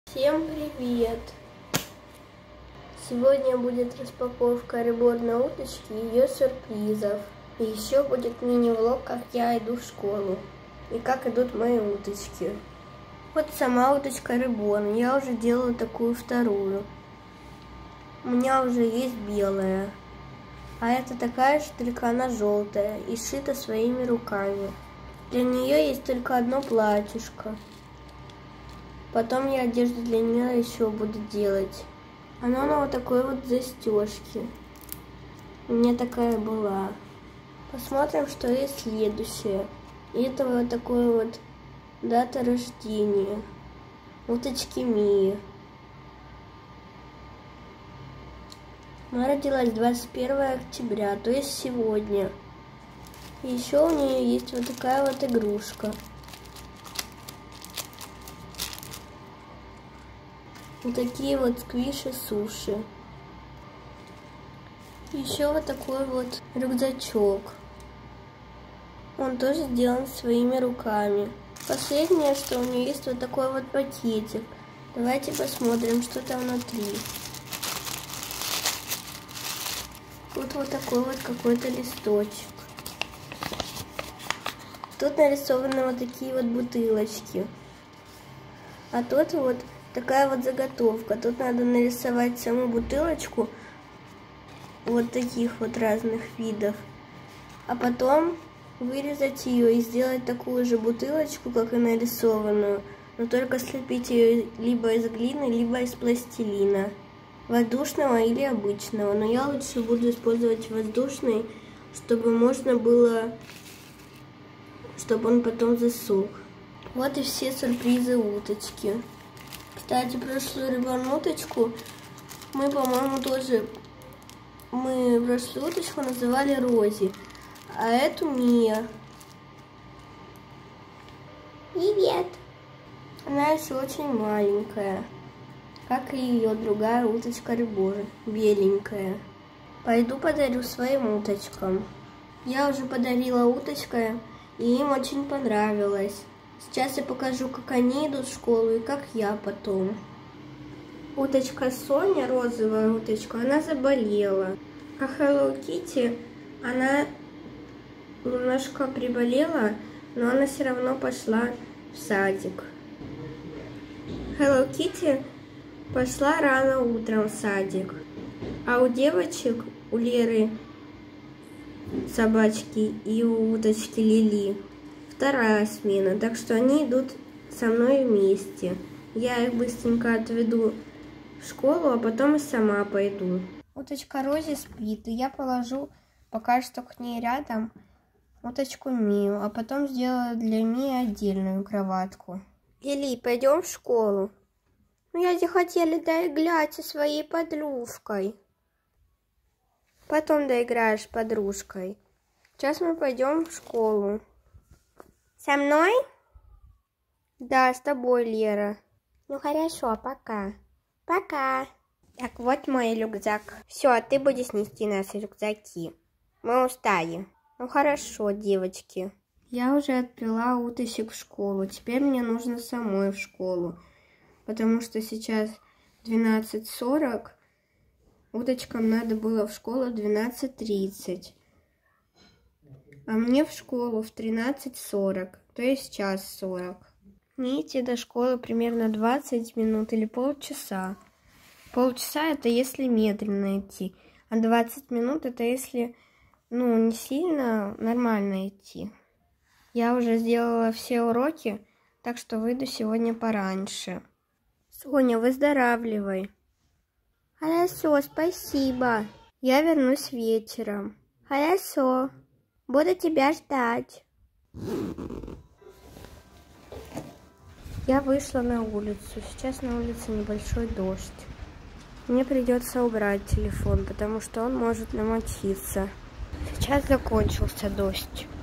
Всем привет! Сегодня будет распаковка реборной уточки и ее сюрпризов. И еще будет мини-влог, как я иду в школу и как идут мои уточки. Вот сама уточка реборн. Я уже делаю такую вторую. У меня уже есть белая. А это такая же, только она желтая и сшита своими руками. Для нее есть только одно платьишко. Потом я одежду для нее еще буду делать. Она на вот такой вот застежке. У меня такая была. Посмотрим, что есть следующее. И это вот такое вот дата рождения. Уточки Мии. Она родилась 21 октября, то есть сегодня. И еще у нее есть вот такая вот игрушка. Вот такие вот сквиши-суши. Еще вот такой вот рюкзачок. Он тоже сделан своими руками. Последнее, что у нее есть вот такой вот пакетик. Давайте посмотрим, что там внутри. Тут вот такой вот какой-то листочек. Тут нарисованы вот такие вот бутылочки. А тут вот такая вот заготовка. Тут надо нарисовать саму бутылочку вот таких вот разных видов. А потом вырезать ее и сделать такую же бутылочку, как и нарисованную. Но только слепить ее либо из глины, либо из пластилина. Воздушного или обычного. Но я лучше буду использовать воздушный, чтобы можно было, чтобы он потом засох. Вот и все сюрпризы уточки. Кстати, прошлую реборн уточку мы, по-моему, прошлую уточку называли Рози, а эту Мия. Привет! Она еще очень маленькая, как и ее другая уточка реборн, беленькая. Пойду подарю своим уточкам. Я уже подарила уточкам, и им очень понравилось. Сейчас я покажу, как они идут в школу и как я потом. Уточка Соня, розовая уточка, она заболела. А Hello Kitty, она немножко приболела, но она все равно пошла в садик. Hello Kitty пошла рано утром в садик. А у девочек, у Леры собачки и у уточки Лили вторая смена, так что они идут со мной вместе. Я их быстренько отведу в школу, а потом и сама пойду. Уточка Рози спит, и я положу пока что к ней рядом уточку Мию, а потом сделаю для Мии отдельную кроватку. Лили, пойдем в школу? Ну, я же хотела доиграть со своей подружкой. Потом доиграешь с подружкой. Сейчас мы пойдем в школу. Со мной? Да, с тобой, Лера. Ну хорошо, пока. Пока. Так, вот мой рюкзак. Все, а ты будешь нести наши рюкзаки. Мы устали. Ну хорошо, девочки. Я уже отвела уточек в школу. Теперь мне нужно самой в школу. Потому что сейчас 12:40. Уточкам надо было в школу в 12:30. А мне в школу в 13:40, то есть 1:40. Мне идти до школы примерно 20 минут или полчаса. Полчаса это если медленно идти, а 20 минут это если, не сильно нормально идти. Я уже сделала все уроки, так что выйду сегодня пораньше. Соня, выздоравливай. Хорошо, спасибо. Я вернусь вечером. Хорошо. Буду тебя ждать. Я вышла на улицу. Сейчас на улице небольшой дождь. Мне придется убрать телефон, потому что он может намочиться. Сейчас закончился дождь.